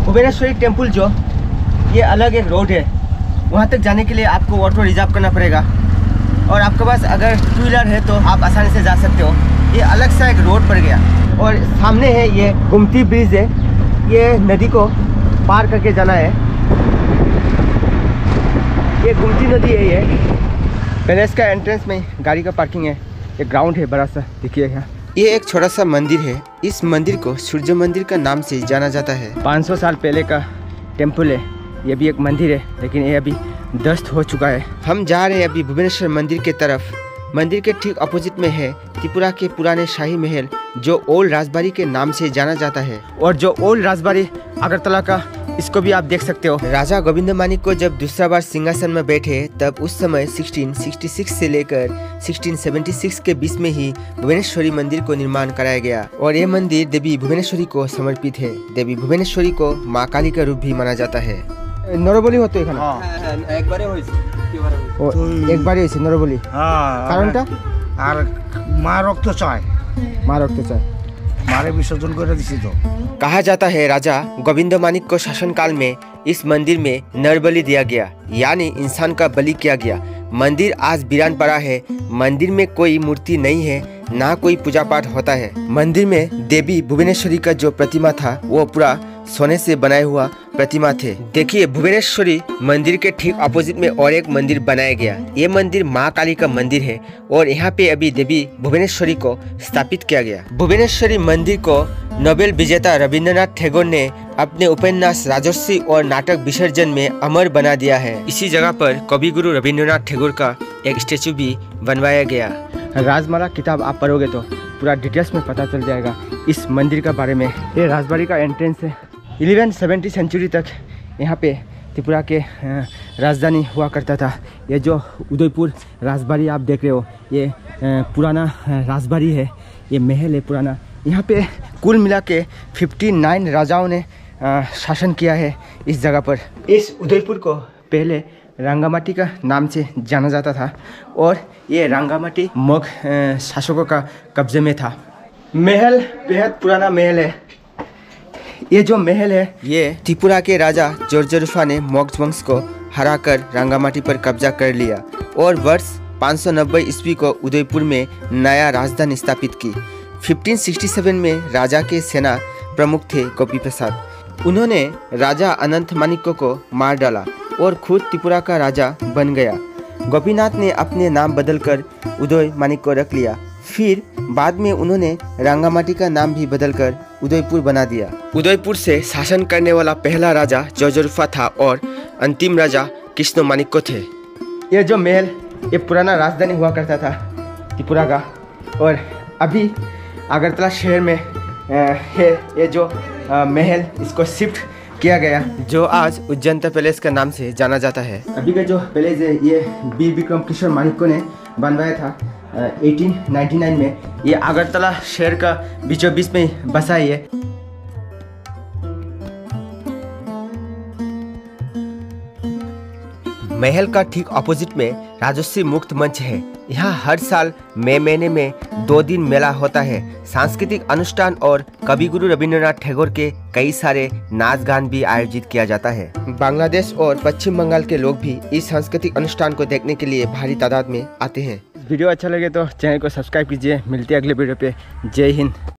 Bhuvaneshwari temple जो ये अलग एक रोड है, वहाँ तक जाने के लिए आपको ऑटो रिजर्व करना पड़ेगा। और आपके पास अगर टू व्हीलर है तो आप आसानी से जा सकते हो। ये अलग सा एक रोड पड़ गया और सामने है ये गुमती ब्रिज है। ये नदी को पार करके जाना है। ये गुमती नदी है। ये पैलेस का एंट्रेंस में गाड़ी का पार्किंग है। ये ग्राउंड है बड़ा सा, देखिए यहाँ। ये एक छोटा सा मंदिर है। इस मंदिर को सूर्य मंदिर का नाम से जाना जाता है। 500 साल पहले का टेम्पल है। ये भी एक मंदिर है, लेकिन ये अभी ध्वस्त हो चुका है। हम जा रहे हैं अभी भुवनेश्वर मंदिर के तरफ। मंदिर के ठीक अपोजिट में है त्रिपुरा के पुराने शाही महल, जो ओल्ड राजबाड़ी के नाम से जाना जाता है। और जो ओल्ड राजबाड़ी अगरतला का, इसको भी आप देख सकते हो। राजा गोविंद मानिक को जब दूसरा बार सिंहासन में बैठे, तब उस समय 1666 से लेकर 1676 के बीच में ही भुवनेश्वरी मंदिर को निर्माण कराया गया। और ये मंदिर देवी भुवनेश्वरी को समर्पित है। देवी भुवनेश्वरी को माँ काली का रूप भी माना जाता है। नरबली होते একবারে হয়েছে নরবলি। কারণটা আর মা রক্ত চায়, मारे विसर्जन कर दिसी। तो कहा जाता है राजा गोविंद मानिक को शासनकाल में इस मंदिर में नरबली दिया गया, यानी इंसान का बलि किया गया। मंदिर आज वीरान पड़ा है। मंदिर में कोई मूर्ति नहीं है, ना कोई पूजा पाठ होता है। मंदिर में देवी भुवनेश्वरी का जो प्रतिमा था वो पूरा सोने से बनाया हुआ प्रतिमा थे। देखिए भुवनेश्वरी मंदिर के ठीक अपोजिट में और एक मंदिर बनाया गया। ये मंदिर माँ काली का मंदिर है और यहाँ पे अभी देवी भुवनेश्वरी को स्थापित किया गया। भुवनेश्वरी मंदिर को नोबेल विजेता रविंद्रनाथ टैगोर ने अपने उपन्यास राजर्षि और नाटक विसर्जन में अमर बना दिया है। इसी जगह पर कवि गुरु रविंद्रनाथ टैगोर का एक स्टेचू भी बनवाया गया। राजमाला किताब आप पढ़ोगे तो पूरा डिटेल्स में पता चल जाएगा इस मंदिर का बारे में। ये राजबाड़ी का एंट्रेंस है। 1170 सेंचुरी तक यहाँ पे त्रिपुरा के राजधानी हुआ करता था। ये जो उदयपुर राजबाड़ी आप देख रहे हो, ये पुराना राजबाड़ी है। ये महल है पुराना। यहाँ पे कुल मिला के 59 राजाओं ने शासन किया है इस जगह पर। इस उदयपुर को पहले रंगामाटी का नाम से जाना जाता था और ये रंगामाटी मगध शासकों का कब्जे में था। महल बेहद पुराना महल है। ये जो महल है ये त्रिपुरा के राजा जोरजरुफा ने मगध वंश को हराकर रंगामाटी पर कब्जा कर लिया और वर्ष 590 ईस्वी को उदयपुर में नया राजधानी स्थापित की। 1567 में राजा के सेना प्रमुख थे गोपी प्रसाद। उन्होंने राजा अनंत मानिक्य को मार डाला और खुद त्रिपुरा का राजा बन गया। गोपीनाथ ने अपने नाम बदलकर उदय मानिक को रख लिया। फिर बाद में उन्होंने रंगामाटी का नाम भी बदलकर उदयपुर बना दिया। उदयपुर से शासन करने वाला पहला राजा जोरजरुफा था और अंतिम राजा कृष्ण मानिक्य थे। ये जो महल ये पुराना राजधानी हुआ करता था त्रिपुरा का, और अभी अगरतला शहर में है ये जो महल, इसको शिफ्ट किया गया, जो आज उज्जैन पैलेस का नाम से जाना जाता है। अभी का जो पैलेस है ये वीर विक्रम किशोर मानिक्य ने बनवाया था 1899 में। ये अगरतला शहर का बीचों बीच में बसा है। महल का ठीक अपोजिट में राजर्षि मुक्त मंच है। यहाँ हर साल मई महीने में 2 दिन मेला होता है। सांस्कृतिक अनुष्ठान और कवि गुरु रविंद्रनाथ टैगोर के कई सारे नाच गान भी आयोजित किया जाता है। बांग्लादेश और पश्चिम बंगाल के लोग भी इस सांस्कृतिक अनुष्ठान को देखने के लिए भारी तादाद में आते हैं। वीडियो अच्छा लगे तो चैनल को सब्सक्राइब कीजिए। मिलते हैं अगले वीडियो पे। जय हिंद।